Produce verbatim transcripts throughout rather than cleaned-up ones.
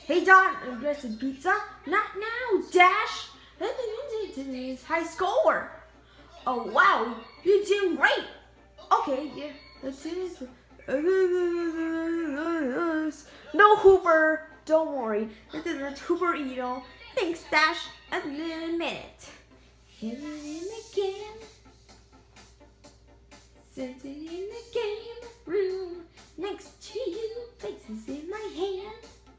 Hey Dot, I'm dressing pizza. Not now, Dash. Today's high score. Oh wow, you're doing great. Okay, yeah, that's it. No Hooper, don't worry. That's Hooper Edo. Thanks, Dash. A little minute. Here it is again. Sitting in the game room next to you, places in my hand.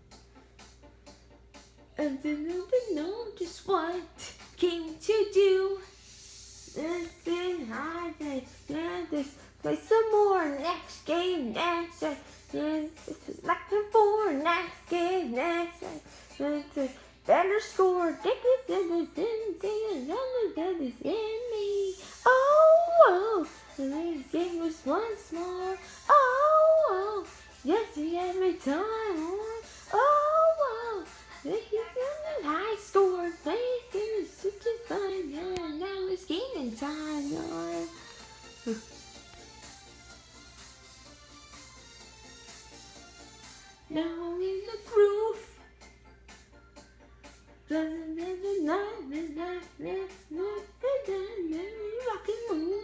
And then I know just what came to do. And then I did play some more next game, next game. Like before, next game, next game. Better score, take it, then that is in me. Oh, oh, the game was once more. Oh, oh, yes, every time. Oh, oh, this is a high score. Playing such a fun, and now it's gaming time. Now in the groove. Rock and move.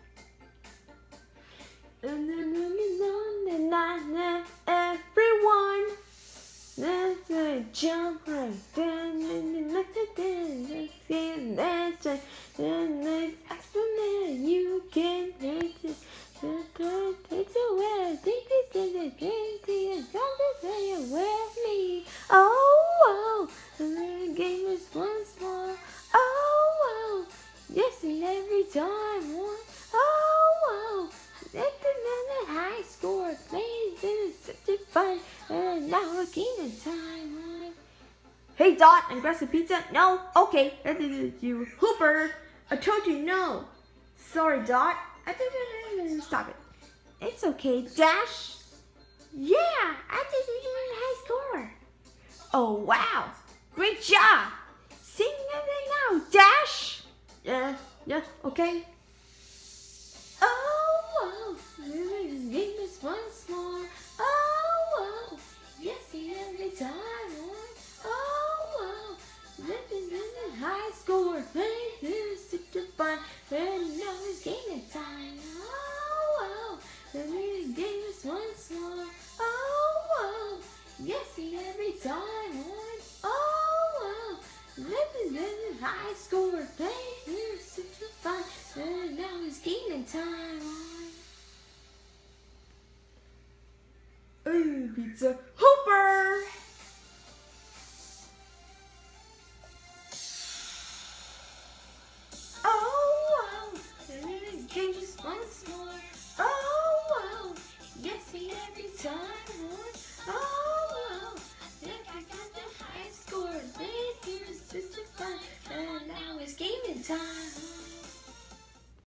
And then everyone, let's uh, jump right then and let's then let's uh, let's experiment. You can take it, take it away, take it, take it, take it, come to play with me. Oh, oh, the game is once more. Oh, oh, yes, and every time one. Oh, oh. That's another high score. Plays in such a fun, and now we're gaming time. Hey Dot, I'm grassy pizza. No, okay, that is you, Hooper. I told you no. Sorry, Dot. I didn't stop it. It's okay, Dash. Yeah, I did even a high score. Oh wow, great job. Sing it now, Dash. Yeah, yeah, okay. Oh, the game is once more. Oh, oh, yes, every time. Oh, oh, living in a high score. Playing such a fun, and now it's gaming time. Oh, oh, the game is once more. Oh, oh, yes, every time. Oh, oh, living in a high score. Playing such a fun, and now it's gaming time. Oh, pizza Hooper! Oh, wow! The game just once more.